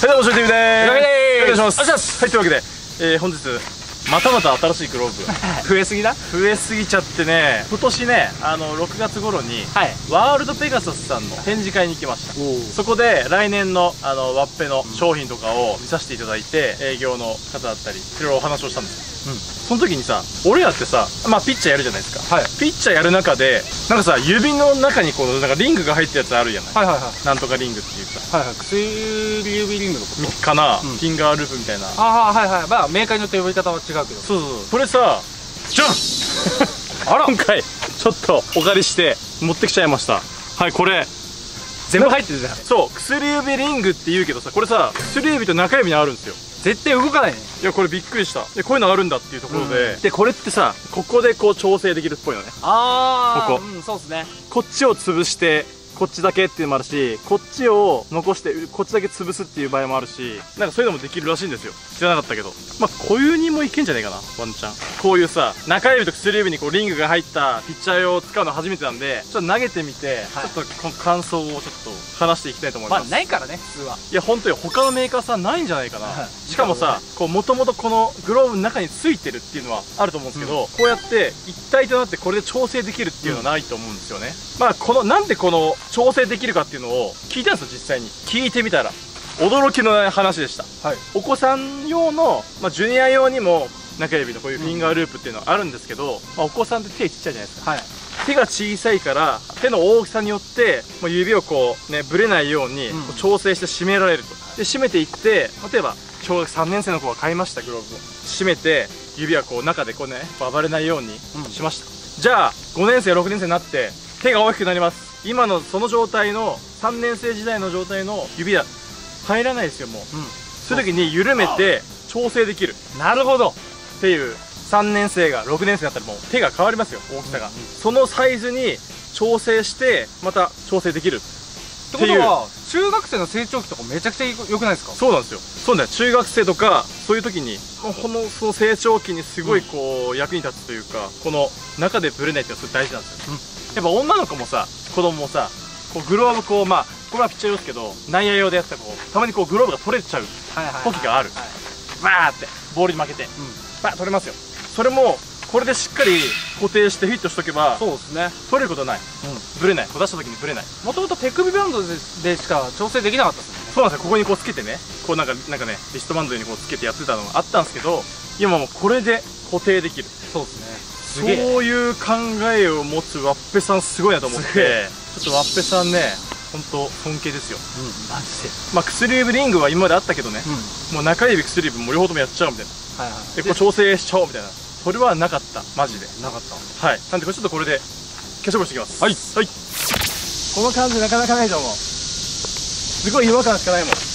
どうも、しょうてみでーす。お願いします。はい、というわけで、本日またまた新しいグローブ増えすぎちゃってね、今年ね、6月頃に、ワールドペガサスさんの展示会に行きました。そこで来年のワッペの商品とかを見させていただいて、営業の方だったりいろいろお話をしたんですよ。その時にさ、俺らってさ、まあピッチャーやるじゃないですか。ピッチャーやる中でなんかさ、指の中にこうなんかリングが入ったやつあるじゃない。なんとかリングっていうさ、 薬指リングのことかな、フィンガーループみたいな。 まあメーカーによって呼び方は違うけど、 そうこれさ、じゃん今回ちょっとお借りして持ってきちゃいました。はい、これ全部入ってるじゃん。 そう、薬指リングって言うけどさ、これさ、薬指と中指にあるんですよ。 絶対動かないね。 いや、これびっくりした。で、こういうのあるんだっていうところで、でこれってさ、ここでこう調整できるっぽいのね。ここ、 そうですね。 こっちを潰してこっちだけっていうのもあるし、こっちを残してこっちだけ潰すっていう場合もあるし、なんかそういうのもできるらしいんですよ。知らなかったけど、まあこういうにもいけんじゃないかな、ワンチャン。こういうさ、中指と薬指にこうリングが入ったピッチャー用を使うの初めてなんで、ちょっと投げてみて、ちょっとこの感想をちょっと話していきたいと思います。 まあないからね、普通は。 いや本当に他のメーカーさんないんじゃないかな。しかもさ、こうもともとこのグローブの中についてるっていうのはあると思うんですけど、こうやって一体となってこれで調整できるっていうのはないと思うんですよね。まあこのなんでこの調整できるかっていうのを聞いたんですよ。実際に聞いてみたら驚きの話でした。お子さん用の、ジュニア用にも中指のこういうフィンガーループっていうのはあるんですけど、お子さんって手ちっちゃいじゃないですか。手が小さいから手の大きさによって指をこうねぶれないように調整して締められると。で締めていって、例えば小学3年生の子が買いましたグローブを締めて、指はこう中でこうね暴れないようにしました。じゃあ5年生6年生になって手が大きくなります。今のその状態の3年生時代の状態の指は入らないですよ。もうそういう時に緩めて調整できる。なるほどっていう。3年生が6年生になったらもう手が変わりますよ、大きさが。そのサイズに調整してまた調整できるっていう。ってことは中学生の成長期とかめちゃくちゃ良くないですか？ そうなんですよ。そうだよ、中学生とかそういう時にその成長期にすごいこう役に立つというか、この中でブレないっていうのはすごい大事なんですよ。やっぱ女の子もさ、子供もさ、こうグローブこう、まあこれはピッチャー用ですけど、内野用でやったらこうたまにこうグローブが取れちゃう時がある。バーってボールに負けてバー取れますよ。それもこれでしっかり固定してフィットしとけば、そうですね、取れることない、ブレない、出した時にブレない。 もともと手首バンドでしか調整できなかったですよね。 そうなんですよ。ここにこうつけてね、こうなんかね、リストバンドにこうつけてやってたのがあったんですけど、今もうこれで固定できる。そうですね。そういう考えを持つワッペさんすごいなと思って、ちょっとワッペさんね、本当尊敬ですよ。マジで。まあ薬指リングは今まであったけどね、もう中指薬指も両方ともやっちゃうみたいな。でこう調整しちゃおうみたいな。それはなかった、マジでなかった。はい、なんでこれちょっとこれで化粧していきます。はい、この感じなかなかないと思う。すごい違和感しかないもん。い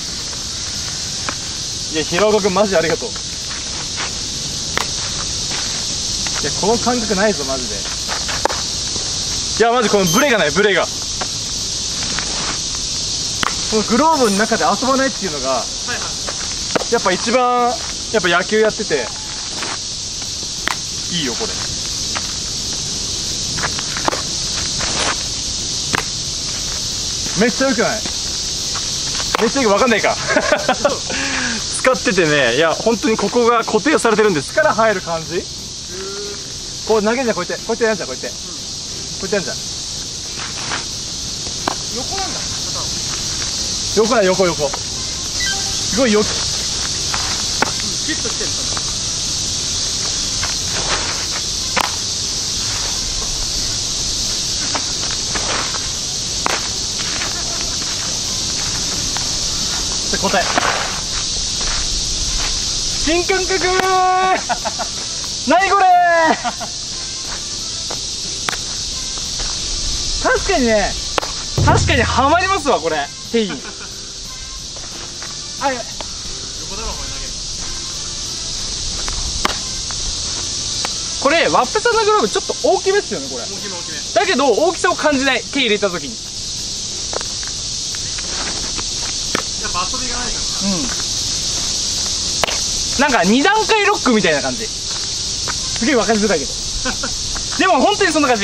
や平岡君マジありがとう。いやこの感覚ないぞマジで。いやマジこのブレがない、ブレが。このグローブの中で遊ばないっていうのがやっぱ一番、やっぱ野球やってていいよこれ。めっちゃ良くない？めっちゃよく分かんないか使っててね、いや本当にここが固定されてるんです。力入る感じ。こう投げんじゃん、こうやってやんじゃん、こうやってやんじゃん。横なんだ。横ない、横すごいよくフィットしてる。答え新感覚何これ確かにハマりますわこれ、手に。あ、横玉これ投げる。これワッペさんのグローブちょっと大きめですよね。これ大きめだけど大きさを感じない。手入れた時にやっぱ遊びがないからな。なんか2段階ロックみたいな感じ。すげえ分かりづらいけどでも本当にそんな感じ。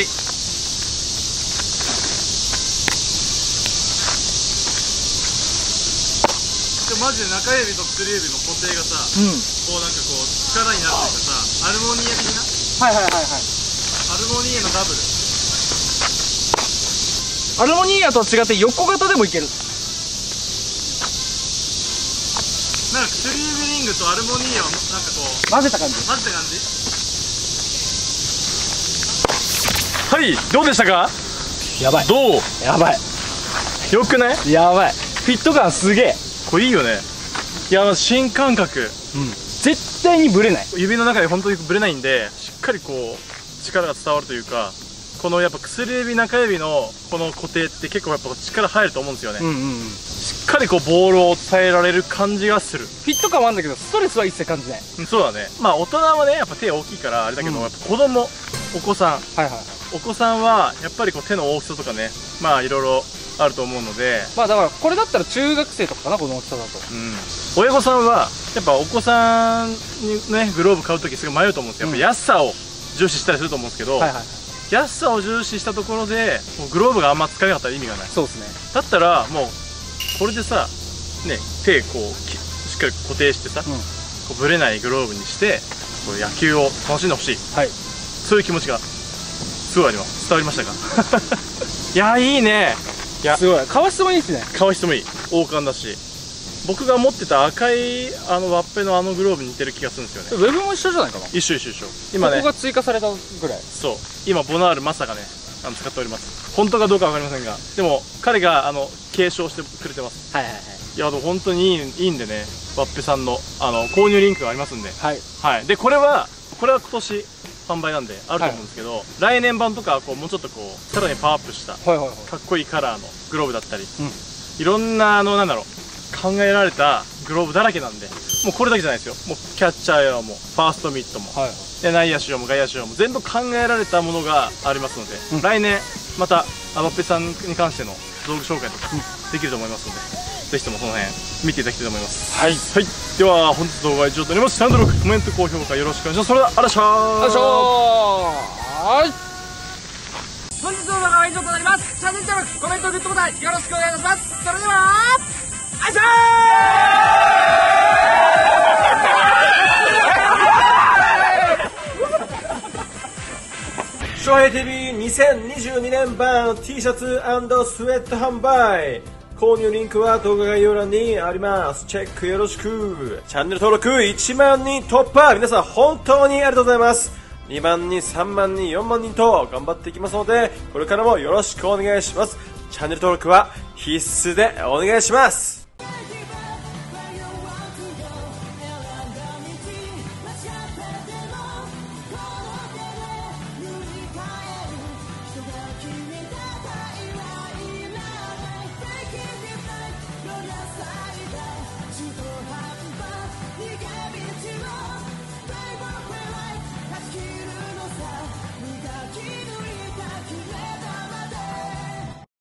でもママジで中指と薬指の固定がさ、こうなんかこう力になるというかさ、アルモニア的な、 はいはいはいはい。 アルモニアのダブル。 アルモニアとは違って横型でもいける。 なんか薬指リングとアルモニアをなんかこう混ぜた感じ。 混ぜた感じ。はい、どうでしたか？ やばい。 どう？ やばい。 よくない？ やばい。フィット感すげえ。 これいいよね。いや、新感覚。 絶対にブレない。 指の中で本当にブレないんで、しっかりこう力が伝わるというか、このやっぱ薬指中指のこの固定って結構やっぱ力入ると思うんですよね。しっかりこうボールを伝えられる感じがする。 フィット感はあるんだけどストレスは一切感じない。 そうだね。まあ大人はねやっぱ手大きいからあれだけど、やっぱ子供、お子さん、お子さんはやっぱりこう手の大きさとかね、まあいろいろあると思うので、まあだからこれだったら中学生とかかな、この大きさだと。 親御さんはやっぱお子さんにねグローブ買うときすごい迷うと思うんですよ。やっぱ安さを重視したりすると思うんですけど、安さを重視したところでもうグローブがあんま使えなかったら意味がない。そうですね。だったらもうこれでさね、手こうしっかり固定してさ、こうブレないグローブにしてこう野球を楽しんでほしい、そういう気持ちがすごいあります。伝わりましたか？いやいいね。いやすごい、革質もいいですね。革質もいい、王冠だし、僕が持ってた赤いワッペのグローブに似てる気がするんですよね。ウェブも一緒じゃないかな。一緒。今ね、ここが追加されたぐらい。そう、今ボナールマサがね使っております。本当かどうかわかりませんが、でも彼が継承してくれてます。いやでも本当にいいんでね、ワッペさんの購入リンクがありますんで、でこれは今年販売なんであると思うんですけど、来年版とかこうもうちょっとこうさらにパワーアップしたかっこいいカラーのグローブだったり、いろんななんだろう考えられたグローブだらけなんで、もうこれだけじゃないですよ。もうキャッチャー用もファーストミットも、で内野手用も外野手用も全部考えられたものがありますので、来年またワッペさんに関しての道具紹介とかできると思いますので、ぜひともその辺見ていただきたいと思います。では本日動画は以上となります。チャンネル登録、コメント、高評価よろしくお願いします。それではあらっしゃー。 本日動画は以上となります。チャンネル登録、コメント、グッドボタンよろしくお願いいたします。それではあいしょー。翔平 TV2022 年版 T シャツ&スウェット販売、購入リンクは動画概要欄にあります。チェックよろしく。チャンネル登録1万人突破、皆さん本当にありがとうございます。2万人、3万人、4万人と頑張っていきますので、これからもよろしくお願いします。チャンネル登録は必須でお願いします。